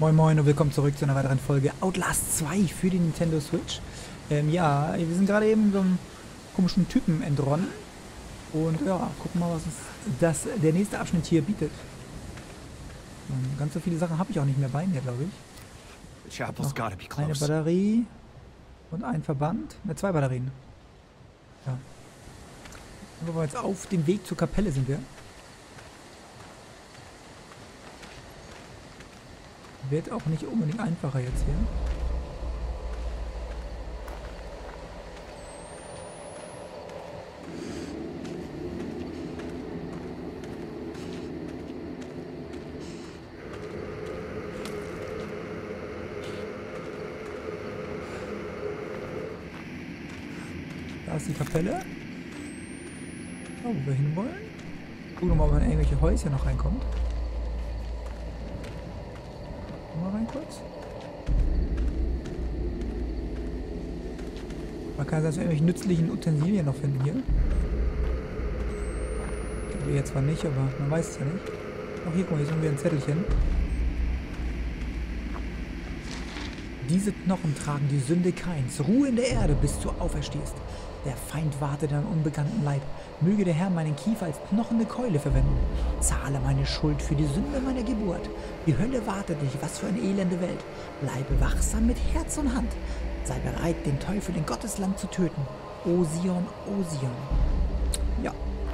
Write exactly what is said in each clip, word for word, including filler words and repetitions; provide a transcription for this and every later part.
Moin Moin und willkommen zurück zu einer weiteren Folge Outlast zwei für die Nintendo Switch. Ähm, ja, wir sind gerade eben so einem komischen Typen entronnen. Und ja, gucken mal, was uns das, der nächste Abschnitt hier bietet. Und ganz so viele Sachen habe ich auch nicht mehr bei mir, glaube ich. Noch eine Batterie und ein Verband. Ne, zwei Batterien. Ja. Und wir jetzt auf dem Weg zur Kapelle sind wir. Wird auch nicht unbedingt einfacher jetzt hier. Da ist die Kapelle. Da, wo wir hinwollen. Gucken wir mal, ob man in irgendwelche Häuschen noch reinkommt. Mal rein kurz. Man kann das irgendwelche nützlichen Utensilien noch finden hier. Ich will jetzt zwar nicht, aber man weiß es ja nicht. Auch hier, guck mal, hier ist wieder ein Zettelchen. Diese Knochen tragen die Sünde Kains. Ruhe in der Erde, bis du auferstehst. Der Feind wartet an unbekannten Leib. Möge der Herr meinen Kiefer als knochende Keule verwenden. Zahle meine Schuld für die Sünde meiner Geburt. Die Hölle wartet dich, was für eine elende Welt. Bleibe wachsam mit Herz und Hand. Sei bereit, den Teufel in Gottes Land zu töten. O Sion, O Sion. Ja.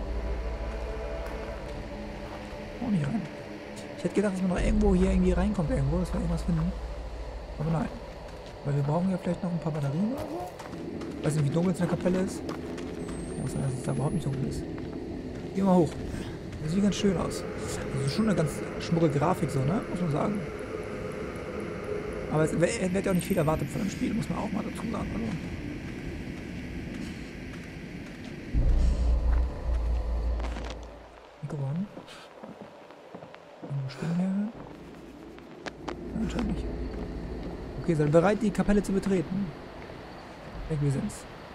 Auch nicht rein. Ich hätte gedacht, dass man noch irgendwo hier irgendwie reinkommt, irgendwo, dass wir irgendwas finden. Aber nein. Weil wir brauchen ja vielleicht noch ein paar Batterien oder so. Ich weiß nicht, wie dunkel es in der Kapelle ist. Ich muss sagen, dass es da überhaupt nicht dunkel ist. Gehen wir mal hoch. Das sieht ganz schön aus. Also schon eine ganz schmucke Grafik so, ne? Muss man sagen. Aber es wird ja auch nicht viel erwartet von dem Spiel, muss man auch mal dazu sagen. Also. Gewonnen. Stimmen her. Ja, anscheinend nicht. Okay, seid bereit, die Kapelle zu betreten. Weg wir sind's.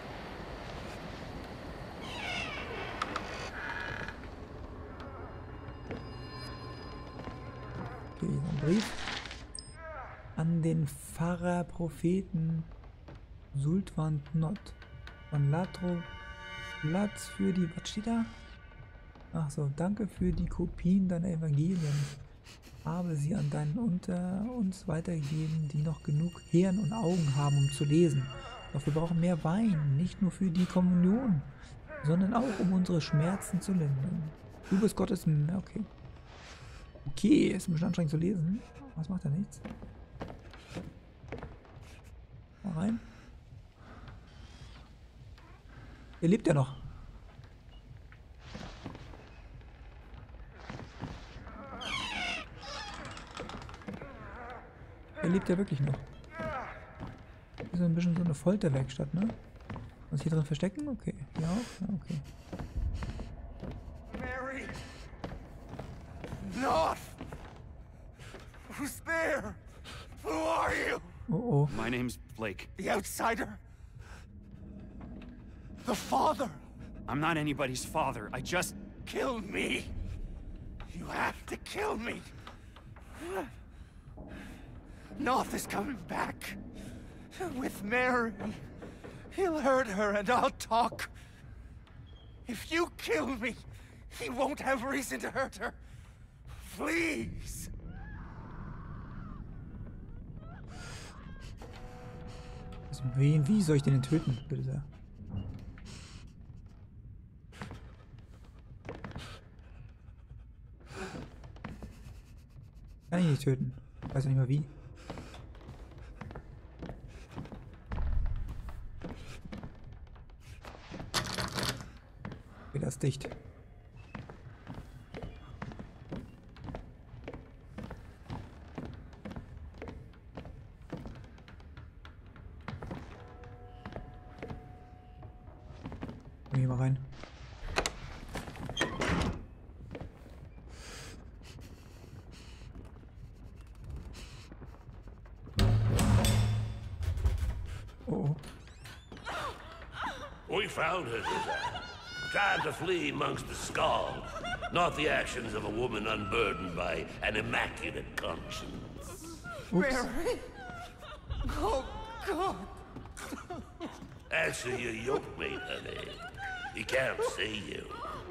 Okay, ein Brief. An den Pfarrer Propheten Sultan Not von Latro. Platz für die... Was steht da? Ach so, danke für die Kopien deiner Evangelien. Habe sie an deinen unter uns weitergegeben, die noch genug Hirn und Augen haben, um zu lesen. Doch wir brauchen mehr Wein, nicht nur für die Kommunion, sondern auch, um unsere Schmerzen zu lindern. Du bist Gottes... Okay. Okay, ist ein bisschen anstrengend zu lesen. Was macht er nichts? Mal rein. Er lebt ja noch. Er lebt ja wirklich noch. Das ist ein bisschen so eine Folterwerkstatt, ne? Was hier drin verstecken? Okay. Ja auch? Ja, okay. Mary! Not! Who's there? Who are you? Oh oh. My name's Blake. The outsider? The father? I'm not anybody's father. I just... Kill me! You have to kill me! Noth is coming back. With Mary. He'll hurt her and I'll talk. If you kill me, he won't have reason to hurt her. Please. Also, wen, wie soll ich den denn töten, bitte sehr? Kann ich nicht töten. Weiß ja nicht mal wie. Okay, das ist dicht. Gehen wir mal rein. Oh. We found her, Suzanne. Trying to flee amongst the skulls. Not the actions of a woman unburdened by an immaculate conscience. Ups. Mary! Oh, God! Answer your yoke mate, honey. He can't see you.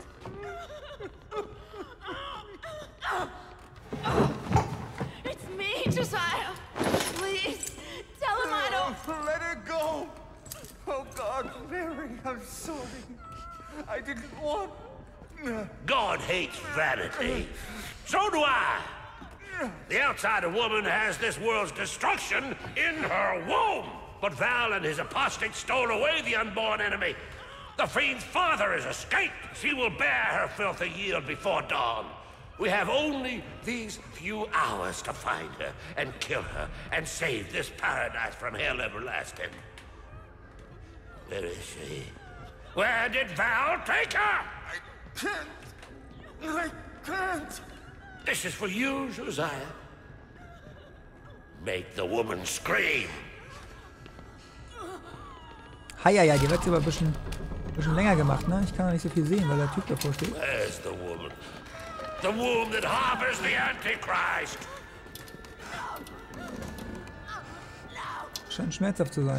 It's me, Josiah. Please, tell him I don't... Let her go! Oh, God, Mary, I'm sorry. I didn't want... God hates vanity. So do I. The outsider woman has this world's destruction in her womb. But Val and his apostate stole away the unborn enemy. The fiend's father has escaped. She will bear her filthy yield before dawn. We have only these few hours to find her and kill her and save this paradise from hell everlasting. Where is she? Where did Val take her? I can't. I can't. This is for you, Josiah. Make the woman scream. Heieiei, die wird jetzt aber ein bisschen, bisschen länger gemacht, ne? Ich kann noch nicht so viel sehen, weil der Typ davor steht. Where's the woman? The womb that harbors the Antichrist. Scheint schmerzhaft zu sein.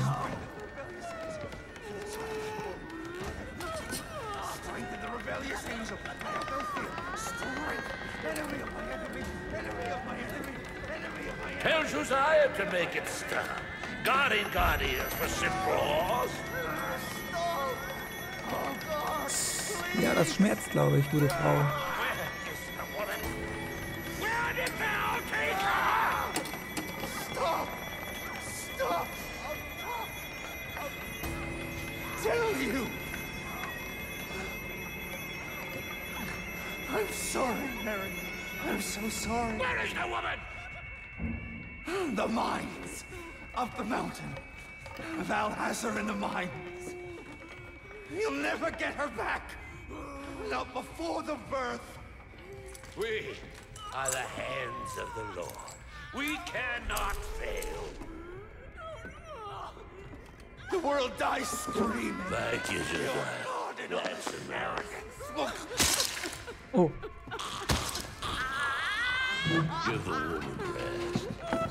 Strengthen the rebellious angel. I have no fear. Strength. Enemy of my enemy. Enemy of my enemy. Enemy of my enemy. Tell Josiah to make it stop. God ain't got ears for simple horse. Stop! Oh, God! Please! Ja, das schmerzt, glaube ich, gute Frau. Where is the woman? Where did Val take her? Stop! Stop! I'll, I'll tell you! I'm sorry, Mary. I'm so sorry. Where is the woman? The mines of the mountain. Val has her in the mines. You'll never get her back. Not before the birth. We are the hands of the Lord. We cannot fail. The world dies screaming. Thank you, Josiah. That's American. Oh, Give the woman rest.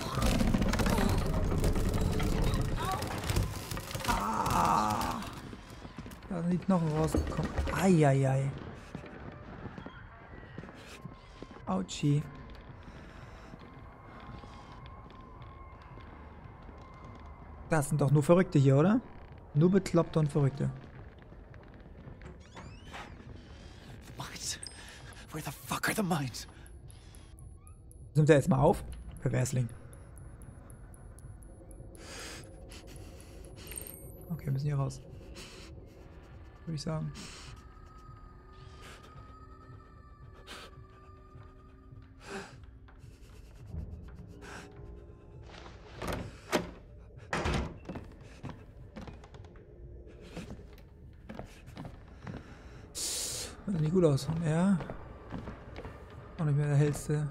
da sind die Knochen rausgekommen. Eieiei. Autschi. Das sind doch nur Verrückte hier, oder? Nur Bekloppte und Verrückte. Mines? Where the fuck are the mines? Nimmt er jetzt mal auf? Verwehrsling. Okay, wir müssen hier raus. Würde ich sagen. Das sieht nicht gut aus. Ja. Auch nicht mehr der hellste.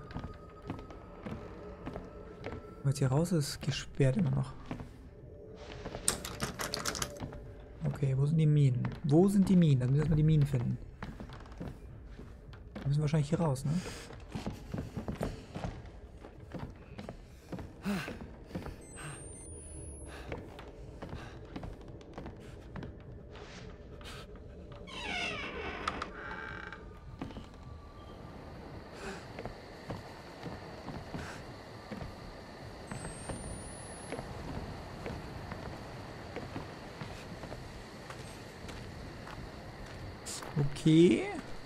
Aber jetzt hier raus ist gesperrt immer noch. Okay, wo sind die Minen? Wo sind die Minen? Dann müssen wir erstmal die Minen finden. Wir müssen wahrscheinlich hier raus, ne? Okay.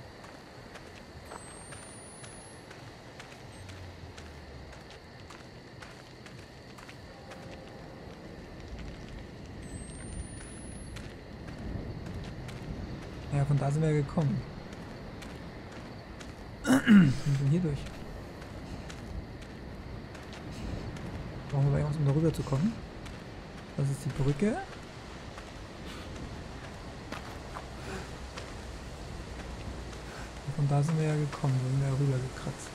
Ja, von da sind wir gekommen. Wir sind hier durch. Brauchen wir irgendwas, um da rüber zu kommen? Das ist die Brücke. Von da sind wir ja gekommen, da sind wir ja rüber gekratzt.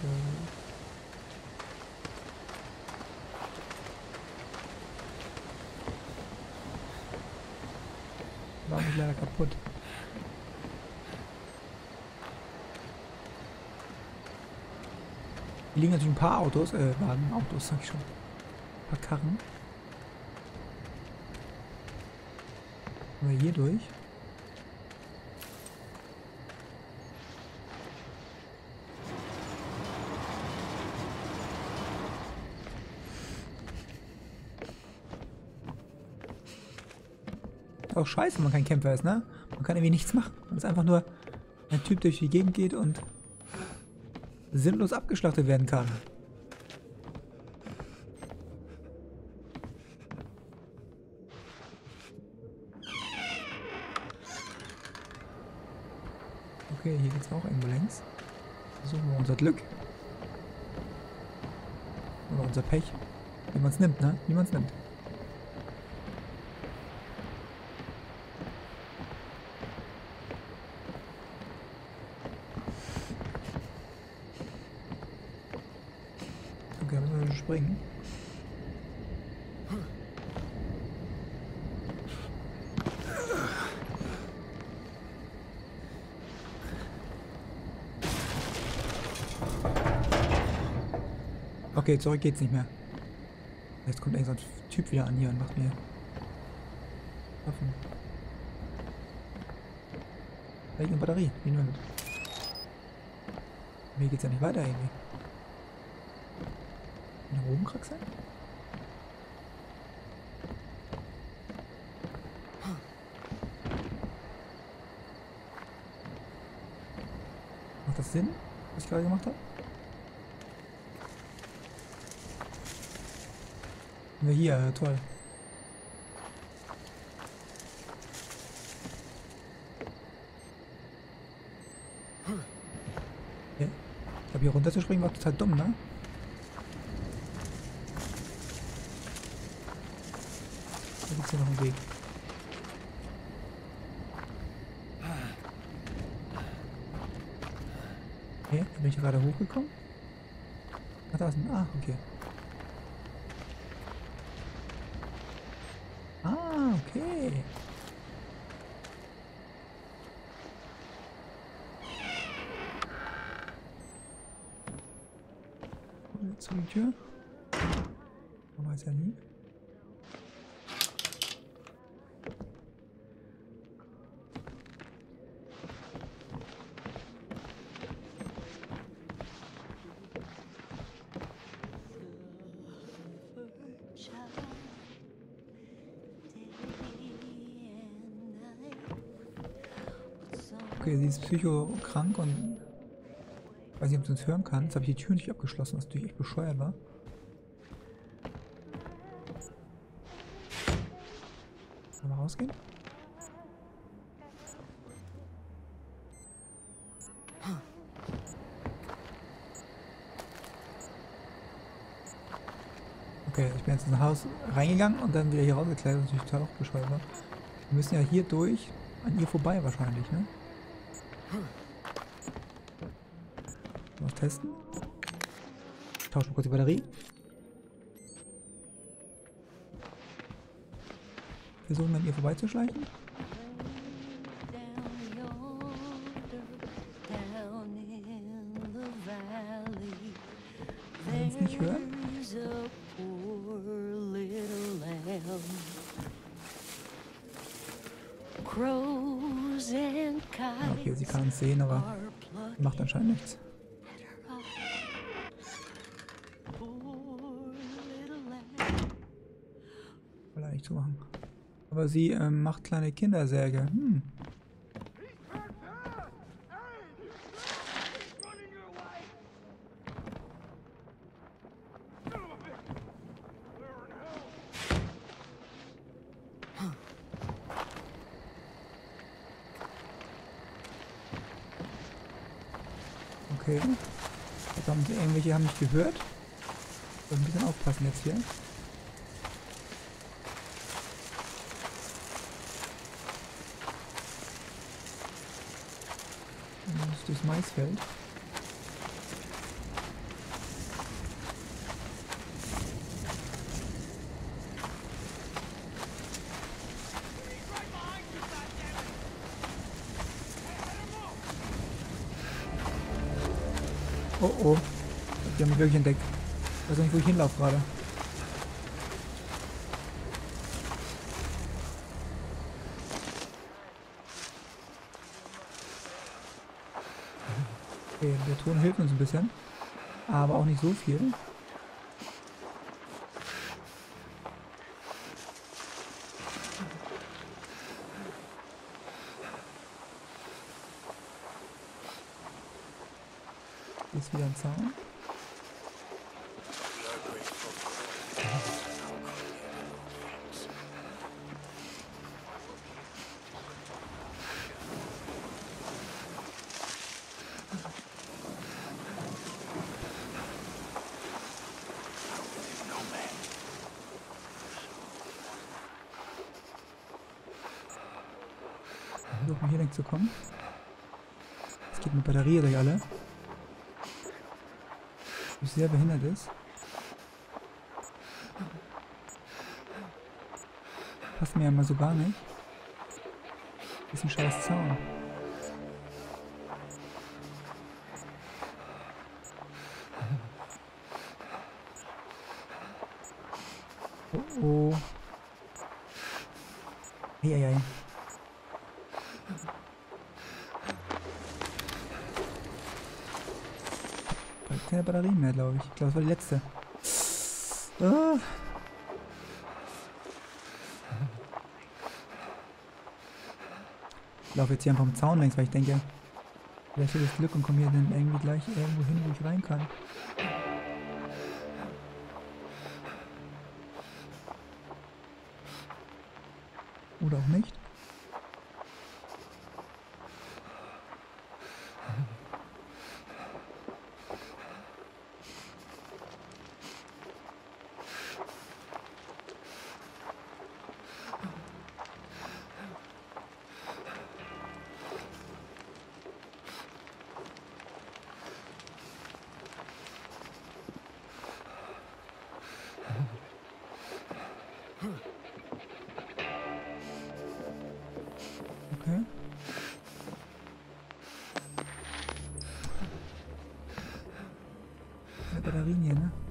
War mich leider kaputt. Hier liegen natürlich ein paar Autos, äh, Wagen, Autos, sag ich schon. paar Karren. Können wir hier durch? Auch scheiße, wenn man kein Kämpfer ist, ne? Man kann irgendwie nichts machen. Man ist einfach nur ein Typ, der durch die Gegend geht und sinnlos abgeschlachtet werden kann. Okay, hier geht's auch irgendwo längs. Versuchen wir unser Glück. Oder unser Pech. Wie man es nimmt, ne? Wie man es nimmt. Okay, da müssen wir springen. Okay, zurück geht's nicht mehr. Jetzt kommt irgend so ein Typ wieder an hier und macht mir Waffen. Welche Batterie? Nehmen wir mit. Hier geht's ja nicht weiter irgendwie. Nach oben kraxeln? Macht das Sinn, was ich gerade gemacht habe? Wir hier, äh, toll. Ja. Ich glaube, hier runter zu springen war total dumm, ne? Da gibt's hier noch einen Weg. Okay, da bin ich gerade hochgekommen. Ach, da ist ein... Ah, okay. Ah, okay. Jetzt zur Tür. Man weiß ja nie. Okay, sie ist psychokrank und ich weiß nicht, ob sie uns hören kann. Jetzt habe ich die Tür nicht abgeschlossen, was natürlich echt bescheuert war. Sollen wir rausgehen? Okay, ich bin jetzt ins Haus reingegangen und dann wieder hier rausgekleidet, was natürlich total auch bescheuert war. Wir müssen ja hier durch, an ihr vorbei wahrscheinlich, ne? Noch testen. Ich tausche mal kurz die Batterie. Versuchen an ihr vorbeizuschleichen. Wenn wir uns nicht hören. Okay, sie kann uns sehen, aber macht anscheinend nichts. Will er nicht zumachen. Aber sie ähm, macht kleine Kindersärge. Hm. Okay. Jetzt haben sie, irgendwelche haben mich gehört. Ich muss ein bisschen aufpassen jetzt hier. Das ist durchs Maisfeld. Oh oh. Die haben mich wirklich entdeckt. Ich weiß nicht, wo ich hinlaufe gerade. Okay, der Ton hilft uns ein bisschen, aber auch nicht so viel. Hier ist wieder ein Zaun. Versuchen hier lang zu kommen. Es geht mit Batterie durch alle. Was sehr behindert ist. Passt mir ja mal so gar nicht. Ist ein scheiß Zaun. Oh oh. Eieiei. Keine Batterien mehr, glaube ich. Ich glaube, das war die letzte. Ah. Ich laufe jetzt hier einfach am Zaun längs, weil ich denke, vielleicht habe ich das Glück und komme hier dann irgendwie gleich irgendwo hin, wo ich rein kann. Oder auch nicht. Okay. Keine Batterien hier, ne?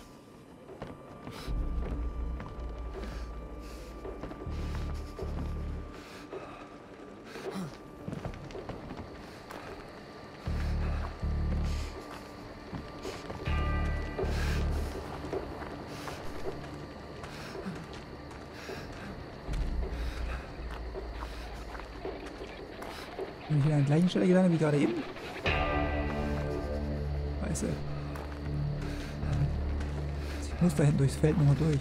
Bin ich wieder an der gleichen Stelle gelandet wie gerade eben? Weiße. Ich muss da hinten durchs Feld nochmal durch.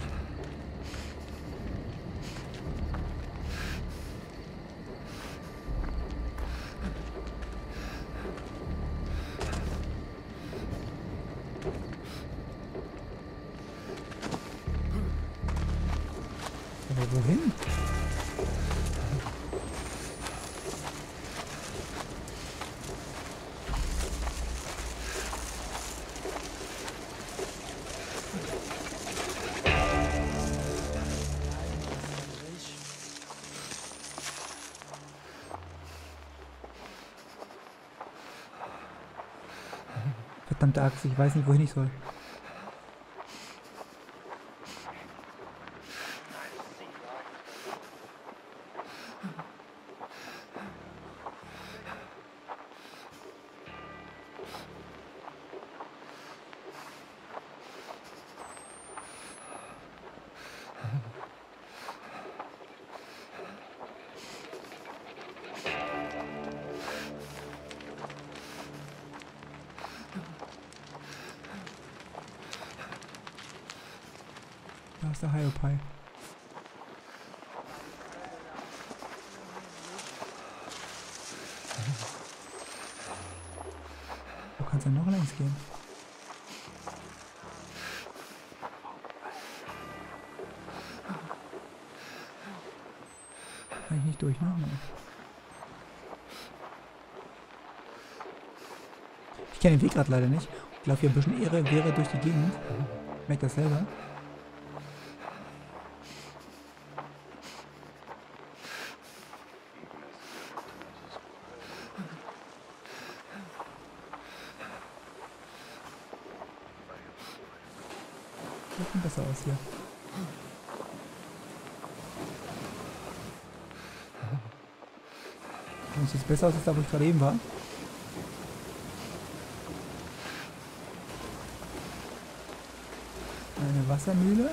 Aber wohin? Verdammte Axt, ich weiß nicht, wohin ich soll. Da ist der Hiopai. Wo kannst du noch längs gehen? Kann ich nicht durch, ne? Ich kenne den Weg gerade leider nicht. Ich laufe hier ein bisschen Ehre, wäre durch die Gegend. Ich merke das selber. Sieht schon besser aus hier. Sieht jetzt besser aus als da, wo ich gerade eben war. Wassermühle.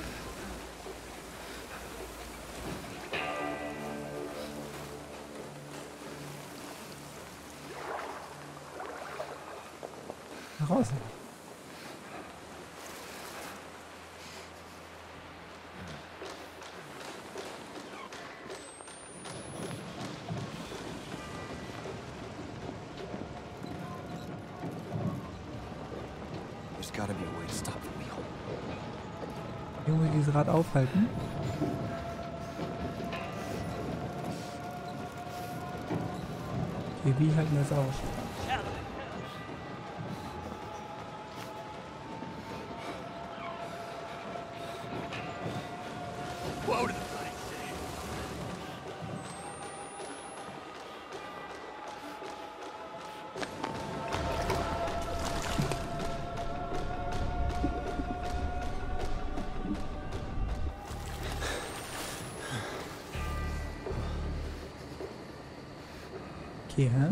Raus. There's gotta be a way to stop the wheel. Junge, dieses Rad aufhalten. Okay, wie halten wir das auf? Whoa to the bloody city. Okay, hä?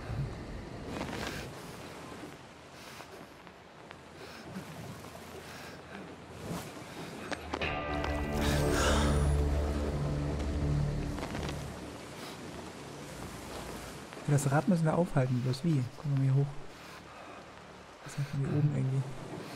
Das Rad müssen wir aufhalten, bloß wie? Kommen wir hier hoch. Das ist von hier oben irgendwie.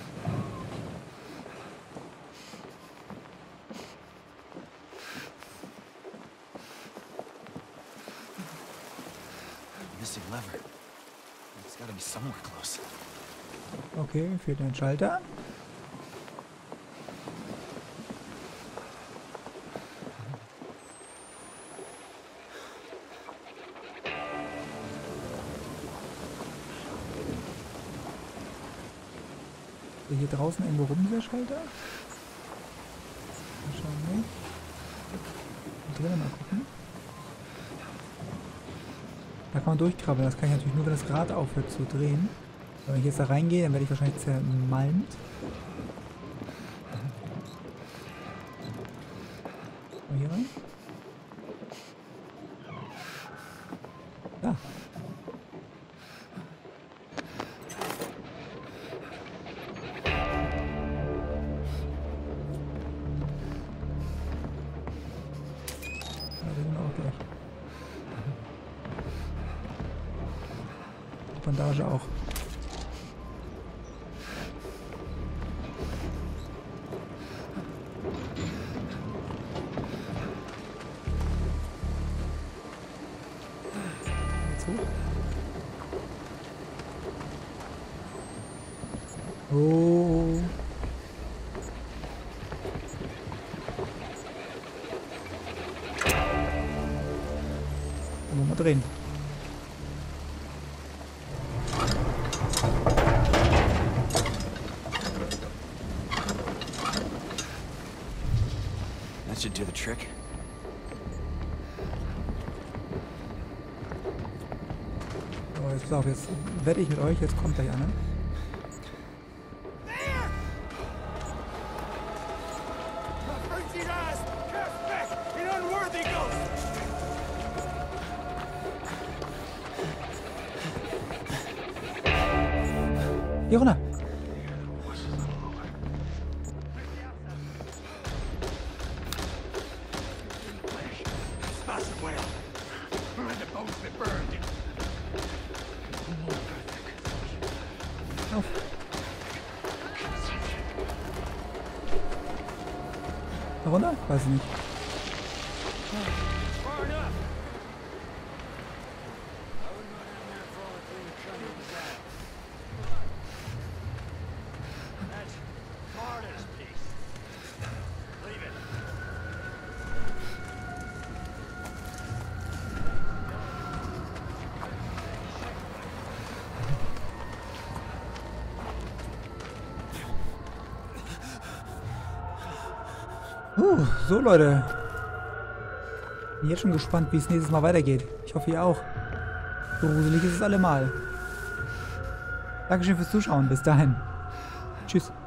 Missing lever. It's gotta be somewhere close. Okay, fehlt ein Schalter. Ist hier draußen irgendwo rum, dieser Schalter? Mal schauen, ne? Und drinnen mal gucken. Da kann man durchkrabbeln. Das kann ich natürlich nur, wenn das Rad aufhört zu drehen. Aber wenn ich jetzt da reingehe, dann werde ich wahrscheinlich zermalmt. Mal hier rein. Da. Bandage auch. Jetzt hoch. Oh. Mal drehen. That should do the trick. So, jetzt pass auf, jetzt wette ich mit euch, jetzt kommt gleich einer. Hier runter! Auf! Da runter? Weiß ich nicht. Uh, so Leute. Bin jetzt schon gespannt, wie es nächstes Mal weitergeht. Ich hoffe, ihr auch. So gruselig ist es allemal. Dankeschön fürs Zuschauen. Bis dahin. Tschüss.